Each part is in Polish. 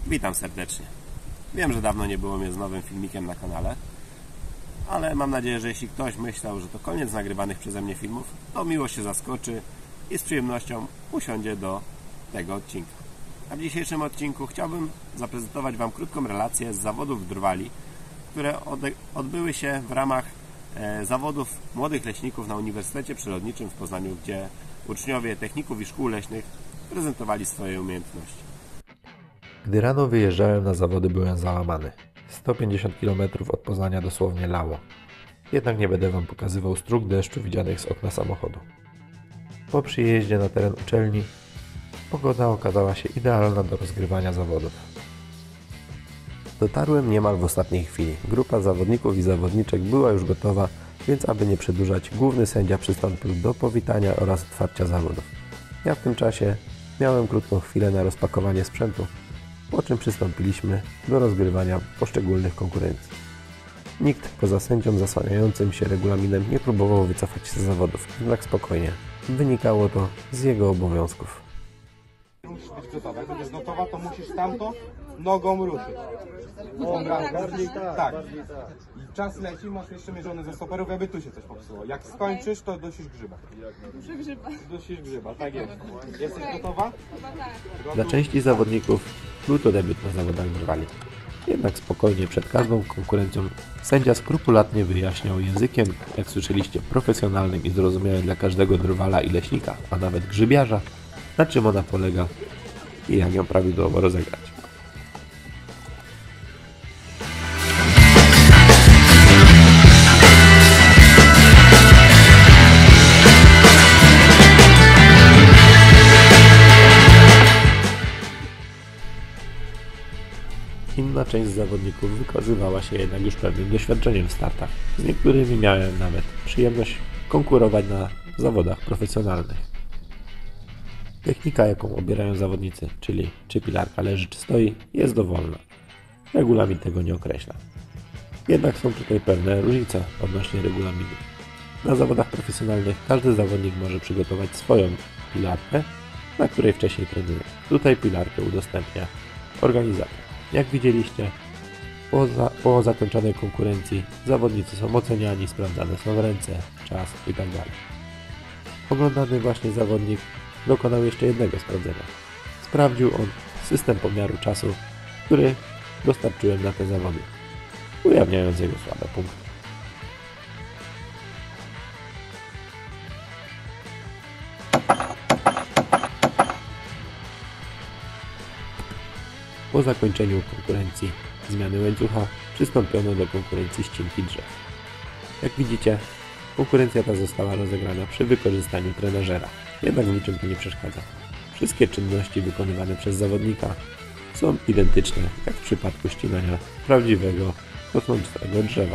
Witam serdecznie. Wiem, że dawno nie było mnie z nowym filmikiem na kanale, ale mam nadzieję, że jeśli ktoś myślał, że to koniec nagrywanych przeze mnie filmów, to miło się zaskoczy i z przyjemnością usiądzie do tego odcinka. A w dzisiejszym odcinku chciałbym zaprezentować Wam krótką relację z zawodów drwali, które odbyły się w ramach zawodów młodych leśników na Uniwersytecie Przyrodniczym w Poznaniu, gdzie uczniowie techników i szkół leśnych prezentowali swoje umiejętności. Gdy rano wyjeżdżałem na zawody, byłem załamany. 150 km od Poznania dosłownie lało. Jednak nie będę Wam pokazywał strug deszczu widzianych z okna samochodu. Po przyjeździe na teren uczelni pogoda okazała się idealna do rozgrywania zawodów. Dotarłem niemal w ostatniej chwili. Grupa zawodników i zawodniczek była już gotowa, więc aby nie przedłużać, główny sędzia przystąpił do powitania oraz otwarcia zawodów. Ja w tym czasie miałem krótką chwilę na rozpakowanie sprzętu, po czym przystąpiliśmy do rozgrywania poszczególnych konkurencji. Nikt poza sędzią zasłaniającym się regulaminem nie próbował wycofać się z zawodów, jednak spokojnie. Wynikało to z jego obowiązków. Musisz być gotowa. Jak będziesz gotowa, to musisz tamto nogą ruszyć. Bardziej tak. I czas leci, masz jeszcze mierzony ze stoperów, jakby tu się coś popsuło. Jak skończysz, to dosisz grzyba. Muszę grzyba. Dosisz grzyba, tak jest. Jesteś gotowa? Chyba tak. Dla części zawodników był to debiut na zawodach drwali. Jednak spokojnie przed każdą konkurencją sędzia skrupulatnie wyjaśniał językiem, jak słyszeliście, profesjonalnym i zrozumiałym dla każdego drwala i leśnika, a nawet grzybiarza, na czym ona polega i jak ją prawidłowo rozegrać. Inna część zawodników wykazywała się jednak już pewnym doświadczeniem w startach. Z niektórymi miałem nawet przyjemność konkurować na zawodach profesjonalnych. Technika, jaką obierają zawodnicy, czyli czy pilarka leży, czy stoi, jest dowolna. Regulamin tego nie określa. Jednak są tutaj pewne różnice odnośnie regulaminu. Na zawodach profesjonalnych każdy zawodnik może przygotować swoją pilarkę, na której wcześniej trenuje. Tutaj pilarkę udostępnia organizator. Jak widzieliście, po zakończonej konkurencji zawodnicy są oceniani, sprawdzane są ręce, czas itd. Oglądany właśnie zawodnik dokonał jeszcze jednego sprawdzenia. Sprawdził on system pomiaru czasu, który dostarczyłem na te zawody, ujawniając jego słabe punkty. Po zakończeniu konkurencji zmiany łańcucha przystąpiono do konkurencji ścinki drzew. Jak widzicie, konkurencja ta została rozegrana przy wykorzystaniu trenażera, jednak w niczym to nie przeszkadza. Wszystkie czynności wykonywane przez zawodnika są identyczne jak w przypadku ścinania prawdziwego, rosnącego drzewa.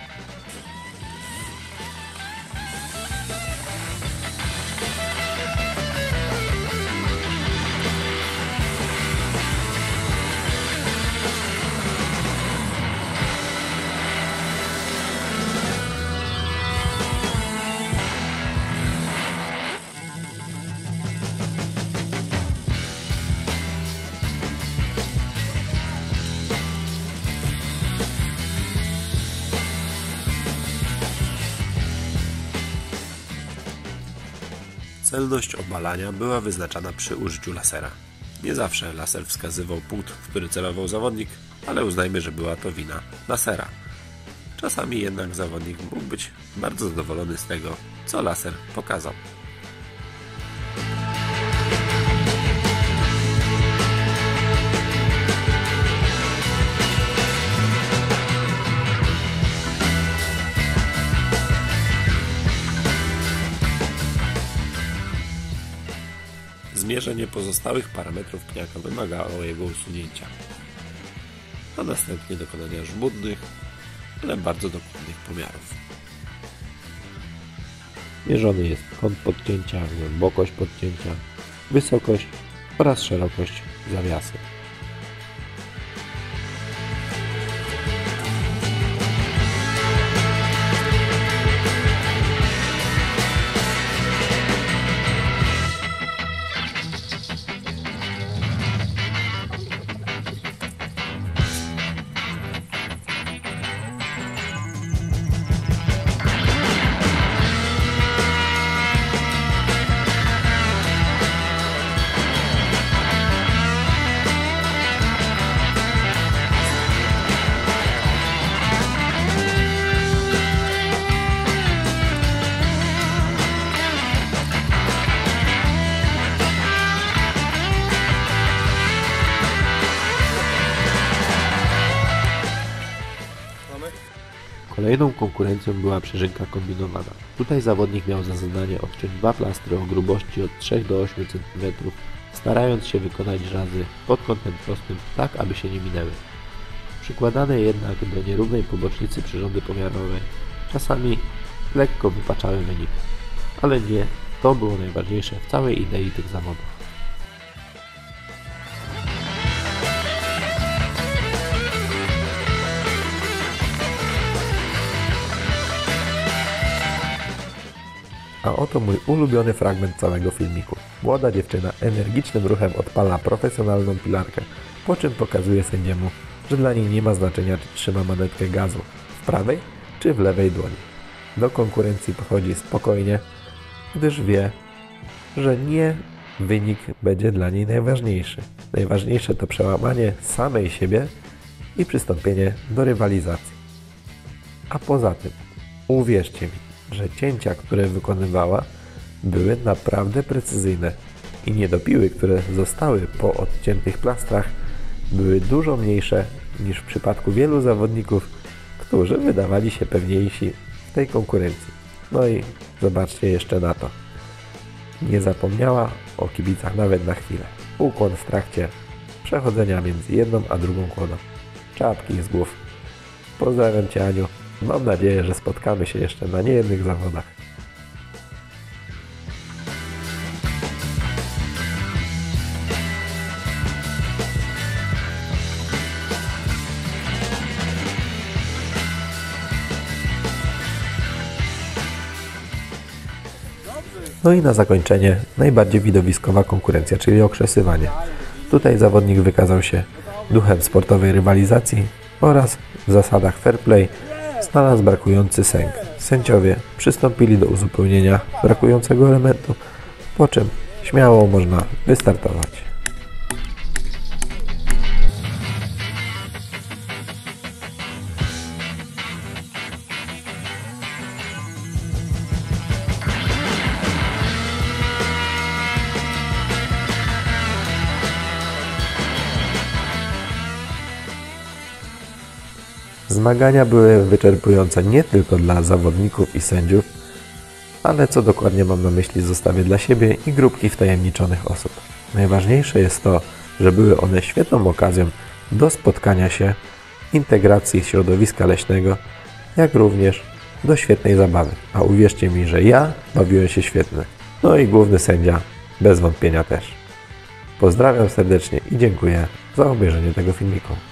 Celność obalania była wyznaczana przy użyciu lasera. Nie zawsze laser wskazywał punkt, w który celował zawodnik, ale uznajmy, że była to wina lasera. Czasami jednak zawodnik mógł być bardzo zadowolony z tego, co laser pokazał. Zmierzenie pozostałych parametrów pniaka wymagało jego usunięcia, a następnie dokonania żmudnych, ale bardzo dokładnych pomiarów. Mierzony jest kąt podcięcia, głębokość podcięcia, wysokość oraz szerokość zawiasy. Kolejną konkurencją była przeżynka kombinowana. Tutaj zawodnik miał za zadanie odciąć 2 plastry o grubości od 3 do 8 cm, starając się wykonać razy pod kątem prostym, tak aby się nie minęły. Przykładane jednak do nierównej pobocznicy przyrządy pomiarowe czasami lekko wypaczały wynik, ale nie to było najważniejsze w całej idei tych zawodów. A oto mój ulubiony fragment całego filmiku. Młoda dziewczyna energicznym ruchem odpala profesjonalną pilarkę, po czym pokazuje sędziemu, że dla niej nie ma znaczenia, czy trzyma manetkę gazu w prawej czy w lewej dłoni. Do konkurencji podchodzi spokojnie, gdyż wie, że nie wynik będzie dla niej najważniejszy. Najważniejsze to przełamanie samej siebie i przystąpienie do rywalizacji. A poza tym, uwierzcie mi, że cięcia, które wykonywała, były naprawdę precyzyjne i niedopiły, które zostały po odciętych plastrach, były dużo mniejsze niż w przypadku wielu zawodników, którzy wydawali się pewniejsi w tej konkurencji. No i zobaczcie jeszcze na to. Nie zapomniała o kibicach nawet na chwilę. Ukłon w trakcie przechodzenia między jedną a drugą kłodą. Czapki z głów. Pozdrawiam Cię, Aniu. Mam nadzieję, że spotkamy się jeszcze na niejednych zawodach. No i na zakończenie najbardziej widowiskowa konkurencja, czyli okrzesywanie. Tutaj zawodnik wykazał się duchem sportowej rywalizacji oraz w zasadach fair play znalazł brakujący sęk. Sędziowie przystąpili do uzupełnienia brakującego elementu, po czym śmiało można wystartować. Zmagania były wyczerpujące nie tylko dla zawodników i sędziów, ale co dokładnie mam na myśli, zostawię dla siebie i grupki wtajemniczonych osób. Najważniejsze jest to, że były one świetną okazją do spotkania się, integracji środowiska leśnego, jak również do świetnej zabawy. A uwierzcie mi, że ja bawiłem się świetnie. No i główny sędzia bez wątpienia też. Pozdrawiam serdecznie i dziękuję za obejrzenie tego filmiku.